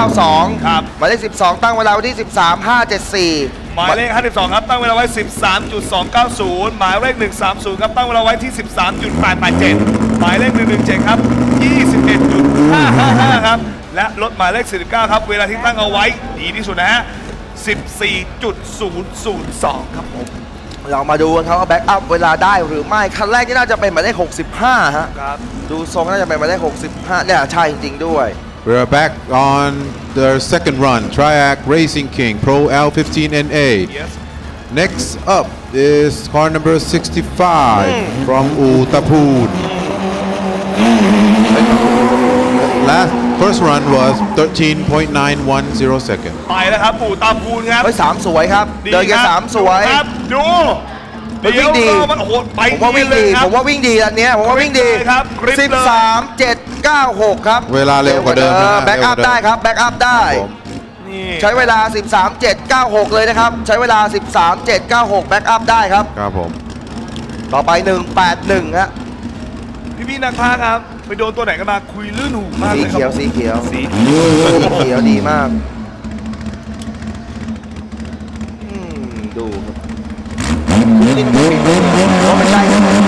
13.92 ครับหมายเลข12ตั้งเวลาไว้ที่13.574 หมายเลข52ครับตั้งเวลาไว้ 13.290 หมายเลข130ครับตั้งเวลาไว้ที่ 13.887 หมายเลข117ครับ 21.555 ครับและรถหมายเลข49ครับเวลาที่ตั้งเอาไว้ดีที่สุดนะฮะ 14.002 ครับผมเรามาดูกันครับว่าแบ็กอัพเวลาได้หรือไม่คันแรกที่น่าจะเป็นหมายเลข65ฮะครับดูทรงน่าจะเป็นหมายเลข65เนี่ยใช่จริงๆด้วย We're back on the second run, Triac Racing King Pro L15NA. Yes. Next up is car number 65 from Uttapoon. First run was 13.910 seconds. ไปแล้วครับปู่ตาพูนครับเฮ้ย3สวยครับเดินแค่3สวยครับดูวิ่งดีมันโหดไปผมว่าวิ่งดีผมว่าวิ่งดีอันเนี้ยผมว่าวิ่งดีครับ 13.796ครับเวลาเร็วกว่าเดิมแบ็กอัพได้ครับแบ็กอัพได้ใช้เวลา13.796เลยนะครับใช้เวลา13.796แบ็กอัพได้ครับครับผมต่อไป181ฮะพี่นักพากย์ครับไปโดนตัวไหนกันมาคุยลื่นหูมากเลยครับสีเขียวดีมากดูนี่ไม่ใช่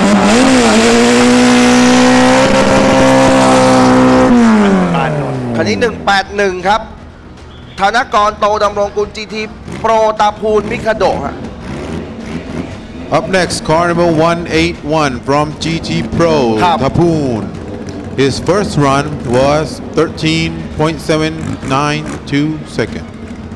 คันนี้181ครับธนกรโตดำรงกุล GT Pro ตาพูนมิคาโดะ Up next, car number 181 from GT Pro Tapoon. His first run was 13.792 seconds.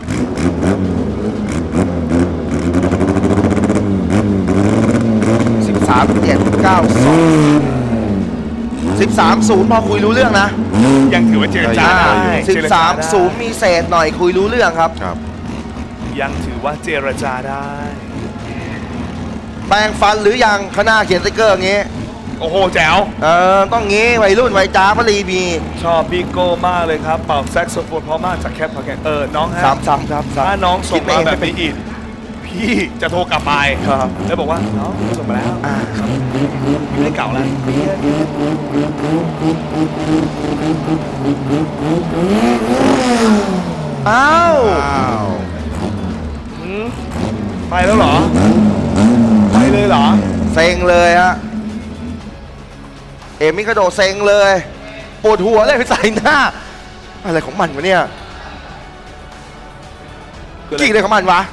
13.792 13.0 พอคุยรู้เรื่องนะยังถือว่าเจรจาได้ 13.0 มีเศษหน่อยคุยรู้เรื่องครับยังถือว่าเจรจาได้แปรงฟันหรือยังข้างหน้าเขียนสติ๊กเกอร์อย่างงี้โอ้โหแจ๋วต้องงี้วัยรุ่นวัยจ้าพลีมีชอบพี่โก้มากเลยครับเป่าแซกโซโฟนเพราะมากจากแคปพอแกน้องฮะ 3ครับถ้าน้องส่งมาแบบนี้อีกพี่จะโทรกลับไปครับแล้วบอกว่าน้องส่งมาแล้วไม่ได้เก่าแล้วอ้าวไปแล้วเหรอไปเลยเหรอเซ็งเลยฮะมิคาโดเซ็งเลยปวดหัวเลยใส่หน้าอะไรของมันวะเนี่ยกี่เลยของมันวะ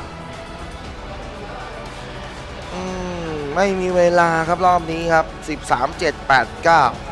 ไม่มีเวลาครับรอบนี้ครับ13.789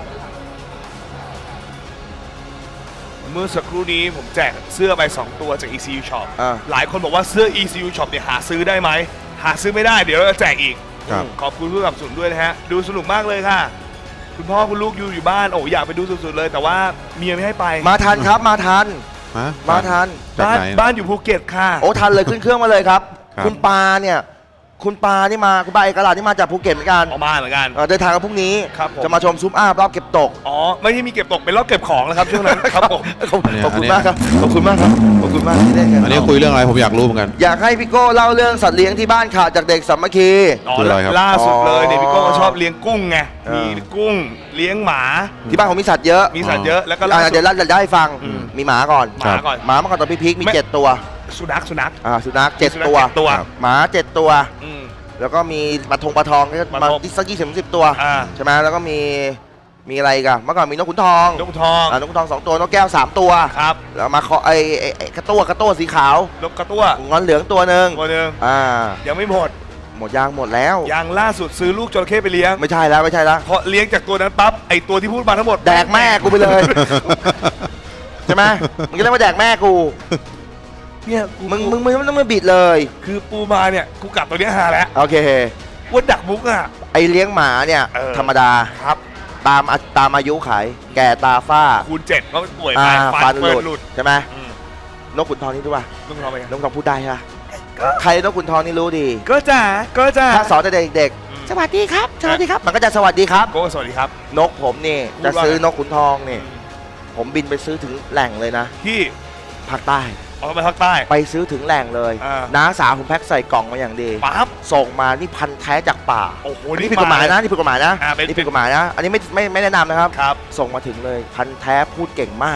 เมื่อสักครู่นี้ผมแจกเสื้อไป2ตัวจาก ECU Shop หลายคนบอกว่าเสื้อ ECU Shop เนี่ยหาซื้อได้ไหมหาซื้อไม่ได้เดี๋ยวเราจะแจกอีกขอบคุณผู้สนับสนุนด้วยนะฮะดูสนุกมากเลยค่ะคุณพ่อคุณลูกอยู่บ้านโอ้อยากไปดูสุดๆเลยแต่ว่าเมียไม่ให้ไปมาทันครับมาทันบ้านอยู่ภูเก็ตค่ะโอ้ทันเลยขึ้นเครื่องมาเลยครับคุณปาเนี่ยคุณปานี่มาคุณปาเอกราชนี่มาจากภูเก็ตเหมือนกันมาเหมือนกันเดินทางกันพรุ่งนี้จะมาชมซุ้มอ้ารอบเก็บตกไม่ใช่มีเก็บตกเป็นรอบเก็บของแล้วครับช่วงนั้นครับผมขอบคุณมากครับขอบคุณมากครับขอบคุณมากที่ได้กันอันนี้คุยเรื่องอะไรผมอยากรู้เหมือนกันอยากให้พี่โก้เล่าเรื่องสัตว์เลี้ยงที่บ้านขาดจากเด็กสามัคคีล่าสุดเลยเนี่ยพี่โก้ก็ชอบเลี้ยงกุ้งไงมีกุ้งเลี้ยงหมาที่บ้านผมมีสัตว์เยอะแล้วก็เดี๋ยวจะให้ฟังมีหมาก่อนหมาเมื่อก่อนตอนพี่พีคมี7 ตัวสุนัข 7 ตัวหมา7 ตัวแล้วก็มีปลาทองมาสัก20-10 ตัวใช่ไหมแล้วก็มีอะไรกันเมื่อก่อนมีนกขุนทอง 2 ตัวนกแก้ว3 ตัวครับแล้วมาไอ้กระตั้วสีขาวนกกระตั้วงอนเหลืองตัวหนึ่งยังไม่หมดหมดแล้วยังล่าสุดซื้อลูกจระเข้ไปเลี้ยงไม่ใช่แล้วเพราะเลี้ยงจากตัวนั้นปั๊บไอ้ตัวที่พูดมาทั้งหมดแดกแม่กูไปเลยใช่ไหมมึงจะเรียกว่าแดกแม่กูเนี่ยมึงไม่ต้องมาบิดเลยคือปูมาเนี่ยกูกลับตัวนี้หาแล้วโอเคว่าดักมุกอ่ะไอเลี้ยงหมาเนี่ยธรรมดาครับตามอายุไขแก่ตาฝ้าคูณ7ก็ป่วยไปฟันหลุดใช่ไหมนกขุนทองนี่รู้ป่ะนกขุนทองนกขุนทองพูดได้ใช่ไหมใครนกขุนทองนี่รู้ดีก็จะถ้าสอนเด็กสวัสดีครับมันก็จะสวัสดีครับก็สวัสดีครับนกผมนี่จะซื้อนกขุนทองนี่ผมบินไปซื้อถึงแหล่งเลยนะที่ภาคใต้ไปภาคใต้ไปซื้อถึงแหล่งเลยน้าสาวผมแพ็คใส่กล่องมาอย่างดีปั๊บส่งมานี่พันแท้จากป่าโอ้โหนี่ผิดกฎหมายนะนี่ผิดกฎหมายนะอันนี้ไม่แนะนำนะครับส่งมาถึงเลยพันแท้พูดเก่งมาก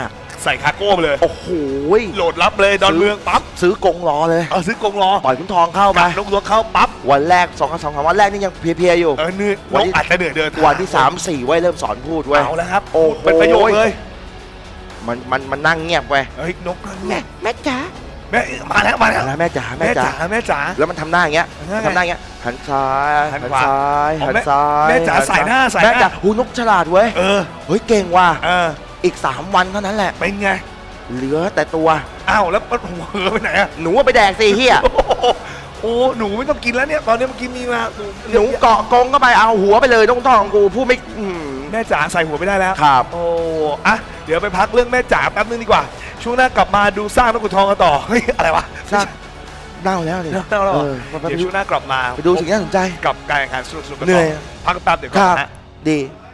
ใส่คาร์โก้ไปเลยโอ้โหโหลดรับเลยดอนเมืองปั๊บซื้อกงล้อเลยซื้อกงล้อปล่อยขุนทองเข้าไปนกตัวเข้าปั๊บวันแรก2-3 วันแรกนี่ยังเพลียๆอยู่เหนื่อยนกอาจจะเหนื่อยเดินวันที่ 3-4ไว้เริ่มสอนพูดไว้เอาแล้วครับโอ้โหเป็นประโยชน์เลยมันนั่งเงียบไว้เฮ้ยนกแม่จ๋าแม่มาแล้วแม่จ๋าแม่จ๋าแล้วมันทำหน้าอย่างเงี้ยทำหน้าอย่างเงี้ยหันซ้ายหันซ้ายหันซ้ายแม่จ๋าใส่หน้าแม่จ๋าหูนกฉลาดเว้ยเฮ้ยเก่งว่ะอีก3 วันเท่านั้นแหละเป็นไงเหลือแต่ตัวอ้าวแล้วหัวเหอไปไหนอะหนูไปแดกสิเฮียโอ้หนูไม่ต้องกินแล้วเนี่ยตอนนี้มันกินมีมาหนูเกาะกงก็ไปเอาหัวไปเลยต้องทองกูพูดไม่แม่จ๋าใส่หัวไม่ได้แล้วครับโอ้อะเดี๋ยวไปพักเรื่องแม่จ๋าแป๊บนึงดีกว่าช่วงหน้ากลับมาดูสร้างนกขุนทองกันต่อเฮ้ยอะไรวะสร้างเน่าแล้วเน่าแล้วเดี๋ยวช่วงหน้ากลับมาไปดูสิ่งที่น่าสนใจกับการแข่งขันสนุกๆกันต่อเหนื่อยพักแป๊บเดี๋ยวก่อนนะดี